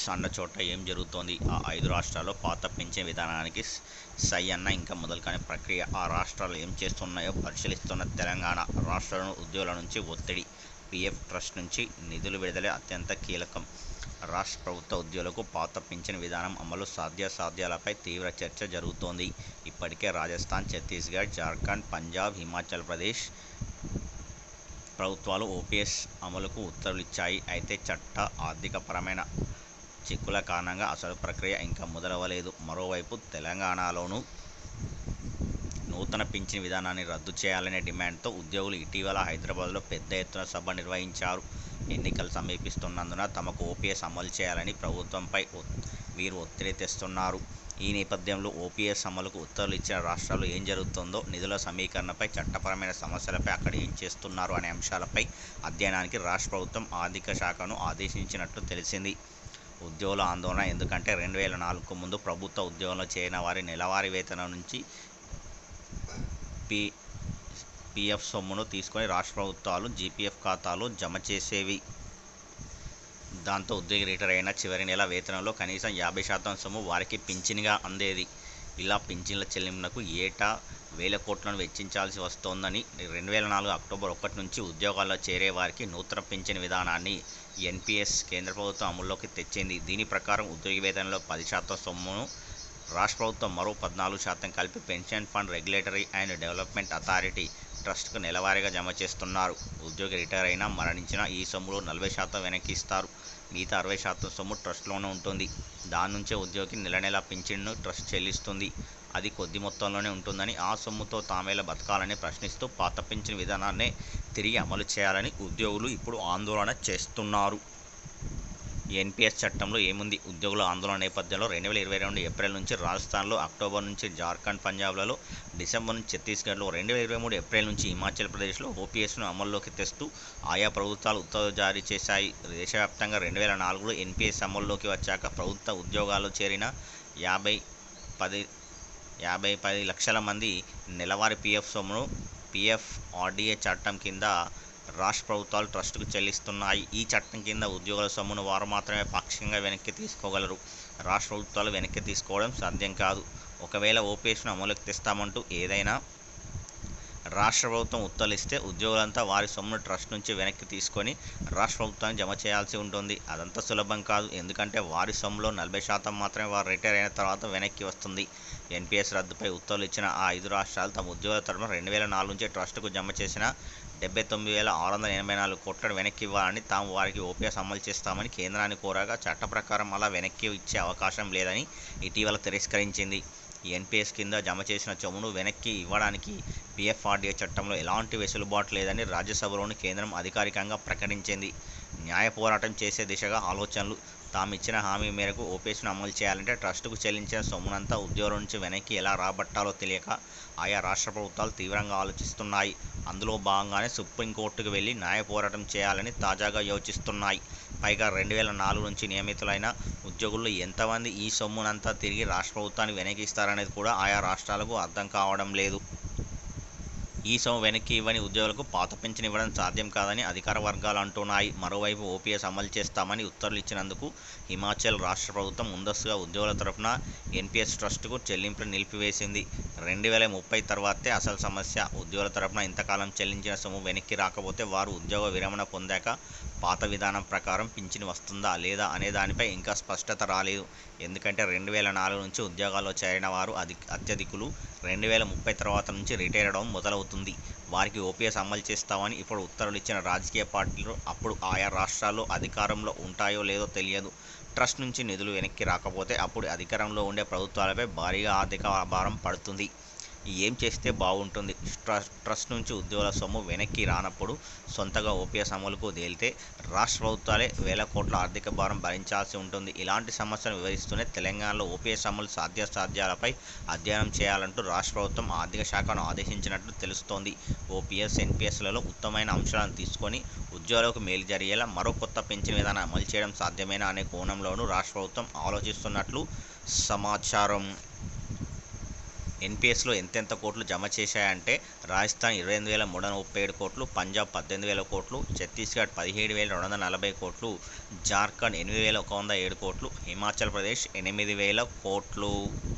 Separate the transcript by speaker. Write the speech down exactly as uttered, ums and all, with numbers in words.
Speaker 1: అన్న చోట ఏం జరుగుతోంది? ఆ ఐదు రాష్ట్రాల్లో పాత పింఛన్ విధానానికి సై అన్న ఇంకా మొదలు కాని ప్రక్రియ. ఆ రాష్ట్రాలు ఏం చేస్తున్నాయో పరిశీలిస్తున్న తెలంగాణ. రాష్ట్రాలను ఉద్యోగుల నుంచి ఒత్తిడి. పీఎఫ్ ట్రస్ట్ నుంచి నిధులు విడుదల అత్యంత కీలకం. రాష్ట్ర ప్రభుత్వ ఉద్యోగులకు పాత పింఛన్ విధానం అమలు సాధ్యాసాధ్యాలపై తీవ్ర చర్చ జరుగుతోంది. ఇప్పటికే రాజస్థాన్, ఛత్తీస్గఢ్, జార్ఖండ్, పంజాబ్, హిమాచల్ ప్రదేశ్ ప్రభుత్వాలు ఓపీఎస్ అమలుకు ఉత్తర్వులిచ్చాయి. అయితే చట్ట ఆర్థికపరమైన చిక్కుల కారణంగా అసలు ప్రక్రియ ఇంకా మొదలవ్వలేదు. మరోవైపు తెలంగాణలోనూ నూతన పింఛన్ విధానాన్ని రద్దు చేయాలనే డిమాండ్తో ఉద్యోగులు ఇటీవల హైదరాబాద్లో పెద్ద ఎత్తున సభ నిర్వహించారు. ఎన్నికలు సమీపిస్తున్నందున తమకు ఓపీఎస్ అమలు చేయాలని ప్రభుత్వంపై వీరు ఒత్తిడి తెస్తున్నారు. ఈ నేపథ్యంలో ఓపీఎస్ అమలుకు ఉత్తర్వులు ఇచ్చిన రాష్ట్రాల్లో ఏం జరుగుతుందో, నిధుల సమీకరణపై, చట్టపరమైన సమస్యలపై, అక్కడ ఏం చేస్తున్నారు అనే అంశాలపై అధ్యయనానికి రాష్ట్ర ప్రభుత్వం ఆర్థిక శాఖను ఆదేశించినట్లు తెలిసింది. ఉద్యోగుల ఆందోళన ఎందుకంటే రెండు వేల నాలుగుకు ముందు ప్రభుత్వ ఉద్యోగంలో చేరిన వారి నెలవారీ వేతనం నుంచి పీ పీఎఫ్ సొమ్మును తీసుకొని రాష్ట్ర ప్రభుత్వాలు జీపీఎఫ్ ఖాతాలో జమ చేసేవి. దాంతో ఉద్యోగి రిటైర్ అయిన చివరి నెల వేతనంలో కనీసం యాభై శాతం సొమ్ము వారికి పింఛన్గా అందేది. ఇలా పింఛన్ల చెల్లింపునకు ఏటా వేల కోట్లను వెచ్చించాల్సి వస్తోందని రెండు వేల నాలుగు అక్టోబర్ ఒకటి నుంచి ఉద్యోగాల్లో చేరే వారికి నూతన పింఛన్ విధానాన్ని ఎన్పీఎస్ కేంద్ర ప్రభుత్వం అమల్లోకి తెచ్చింది. దీని ప్రకారం ఉద్యోగి వేతనంలో పది శాతం సొమ్మును రాష్ట్ర ప్రభుత్వం మరో పద్నాలుగు శాతం కలిపి pension fund regulatory and development authority ట్రస్ట్కు నెలవారీగా జమ చేస్తున్నారు. ఉద్యోగి రిటైర్ అయినా, మరణించిన ఈ సొమ్ములో నలభై శాతం వెనక్కి ఇస్తారు. మిగతా అరవై శాతం సొమ్ము ట్రస్ట్లోనే ఉంటుంది. దాని నుంచే ఉద్యోగికి నెల నెల పింఛన్ను ట్రస్ట్ చెల్లిస్తుంది. అది కొద్ది మొత్తంలోనే ఉంటుందని, ఆ సొమ్ముతో తామేలా బతకాలని ప్రశ్నిస్తూ పాత పింఛన్ విధానాన్నే తిరిగి అమలు చేయాలని ఉద్యోగులు ఇప్పుడు ఆందోళన చేస్తున్నారు. ఎన్పీఎస్ చట్టంలో ఏముంది? ఉద్యోగుల ఆందోళన నేపథ్యంలో రెండు వేల ఇరవై రెండు ఏప్రిల్ నుంచి రాజస్థాన్లో, అక్టోబర్ నుంచి జార్ఖండ్, పంజాబ్లలో, డిసెంబర్ నుంచి ఛత్తీస్గఢ్లో, రెండు వేల ఇరవై మూడు ఏప్రిల్ నుంచి హిమాచల్ ప్రదేశ్లో ఓపీఎస్ను అమల్లోకి తెస్తూ ఆయా ప్రభుత్వాలు ఉత్తర్వులు జారీ చేశాయి. దేశవ్యాప్తంగా రెండు వేల నాలుగులో ఎన్పీఎస్ అమల్లోకి వచ్చాక ప్రభుత్వ ఉద్యోగాల్లో చేరిన యాభై పది యాభై పది లక్షల మంది నెలవారీ పీఎఫ్ సొమ్మును పీఎఫ్ ఆర్డీఏ చట్టం కింద రాష్ట్ర ప్రభుత్వాలు ట్రస్టుకు చెల్లిస్తున్నాయి. ఈ చట్టం కింద ఉద్యోగుల సొమ్మును వారు మాత్రమే పాక్షికంగా వెనక్కి తీసుకోగలరు. రాష్ట్ర ప్రభుత్వాలు వెనక్కి తీసుకోవడం సాధ్యం కాదు. ఒకవేళ ఓపీఎస్ను అమలుకి తెస్తామంటూ ఏదైనా రాష్ట్ర ప్రభుత్వం ఉత్తర్వులిస్తే ఉద్యోగులంతా వారి సొమ్మును ట్రస్ట్ నుంచి వెనక్కి తీసుకొని రాష్ట్ర ప్రభుత్వానికి జమ చేయాల్సి ఉంటుంది. అదంతా సులభం కాదు. ఎందుకంటే వారి సొమ్ములో నలభై శాతం మాత్రమే వారు రిటైర్ అయిన తర్వాత వెనక్కి వస్తుంది. ఎన్పీఎస్ రద్దుపై ఉత్తర్వులు ఇచ్చిన ఆ ఐదు రాష్ట్రాలు తమ ఉద్యోగుల తరఫున రెండు వేల నాలుగు నుంచి ట్రస్టుకు జమ చేసిన డెబ్బై తొమ్మిది వేల ఆరు వందల ఎనభై నాలుగు కోట్లను వెనక్కి ఇవ్వాలని, తాము వారికి ఓపీఎస్ అమలు చేస్తామని కేంద్రాన్ని కోరగా చట్ట ప్రకారం అలా వెనక్కి ఇచ్చే అవకాశం లేదని ఇటీవల తిరస్కరించింది. ఎన్పీఎస్ కింద జమ చేసిన సొమ్మును వెనక్కి ఇవ్వడానికి పీఎఫ్ఆర్డీఏ చట్టంలో ఎలాంటి వెసులుబాటు లేదని రాజ్యసభలోని కేంద్రం అధికారికంగా ప్రకటించింది. న్యాయ పోరాటం చేసే దిశగా ఆలోచనలు. తామిచ్చిన హామీ మేరకు ఓపీఎస్ను అమలు చేయాలంటే ట్రస్టుకు చెల్లించిన సొమ్మునంతా ఉద్యోగుల నుంచి వెనక్కి ఎలా రాబట్టాలో తెలియక ఆయా రాష్ట్ర ప్రభుత్వాలు తీవ్రంగా ఆలోచిస్తున్నాయి. అందులో భాగంగానే సుప్రీంకోర్టుకు వెళ్లి న్యాయ పోరాటం చేయాలని తాజాగా యోచిస్తున్నాయి. పైగా రెండు వేల నాలుగు నుంచి నియమితులైన ఉద్యోగుల్లో ఎంతమంది ఈ సొమ్మునంతా తిరిగి రాష్ట్ర ప్రభుత్వానికి వెనక్కి ఇస్తారనేది కూడా ఆయా రాష్ట్రాలకు అర్థం కావడం లేదు. ఈ సొమ్ము వెనక్కి ఇవ్వని ఉద్యోగులకు పాత పింఛన్ ఇవ్వడం సాధ్యం కాదని అధికార వర్గాలు అంటున్నాయి. మరోవైపు ఓపీఎస్ అమలు చేస్తామని ఉత్తర్వులు ఇచ్చినందుకు హిమాచల్ రాష్ట్ర ప్రభుత్వం ముందస్తుగా ఉద్యోగుల తరఫున ఎన్పీఎస్ ట్రస్టుకు చెల్లింపులు నిలిపివేసింది. రెండు వేల ముప్పై తర్వాతే అసలు సమస్య. ఉద్యోగుల తరఫున ఇంతకాలం చెల్లించిన సొమ్ము వెనక్కి రాకపోతే వారు ఉద్యోగ విరమణ పొందాక పాత విధానం ప్రకారం పింఛన్ వస్తుందా లేదా అనే దానిపై ఇంకా స్పష్టత రాలేదు. ఎందుకంటే రెండు వేల నాలుగు నుంచి ఉద్యోగాల్లో చేరిన వారు అధి అత్యధికులు రెండు వేల ముప్పై తర్వాత నుంచి రిటైర్ అవడం మొదలవుతుంది. వారికి ఓపీఎస్ అమలు చేస్తామని ఇప్పుడు ఉత్తర్వులు ఇచ్చిన రాజకీయ పార్టీలు అప్పుడు ఆయా రాష్ట్రాల్లో అధికారంలో ఉంటాయో లేదో తెలియదు. ట్రస్ట్ నుంచి నిధులు వెనక్కి రాకపోతే అప్పుడు అధికారంలో ఉండే ప్రభుత్వాలపై భారీగా ఆర్థిక భారం పడుతుంది. ఏం చేస్తే బాగుంటుంది? ట్రస్ట్ నుంచి ఉద్యోగుల సొమ్ము వెనక్కి రానప్పుడు సొంతగా ఓపీఎస్ అమలుకు తేలితే రాష్ట్ర ప్రభుత్వాలే వేల కోట్ల ఆర్థిక భారం భరించాల్సి ఉంటుంది. ఇలాంటి సమస్యను వివరిస్తూనే తెలంగాణలో ఓపీఎస్ అమలు సాధ్యాసాధ్యాలపై అధ్యయనం చేయాలంటూ రాష్ట్ర ప్రభుత్వం ఆర్థిక శాఖను ఆదేశించినట్లు తెలుస్తోంది. ఓపీఎస్, ఎన్పీఎస్లలో ఉత్తమమైన అంశాలను తీసుకొని ఉద్యోగులకు మేలు జరిగేలా మరో కొత్త పింఛన్ విధానం అమలు చేయడం సాధ్యమేనా అనే కోణంలోనూ రాష్ట్ర ప్రభుత్వం ఆలోచిస్తున్నట్లు సమాచారం. ఎన్పిఎస్లో ఎంతెంత కోట్లు జమ చేశాయంటే రాజస్థాన్ ఇరవై ఎనిమిది వేల మూడు వందల ముప్పై ఏడు కోట్లు, పంజాబ్ పద్దెనిమిది వేల కోట్లు, ఛత్తీస్గఢ్ పదిహేడు వేల రెండు వందల నలభై కోట్లు, జార్ఖండ్ ఎనిమిది వేల ఒక వంద ఏడు కోట్లు, హిమాచల్ ప్రదేశ్ ఎనిమిది వేల కోట్లు.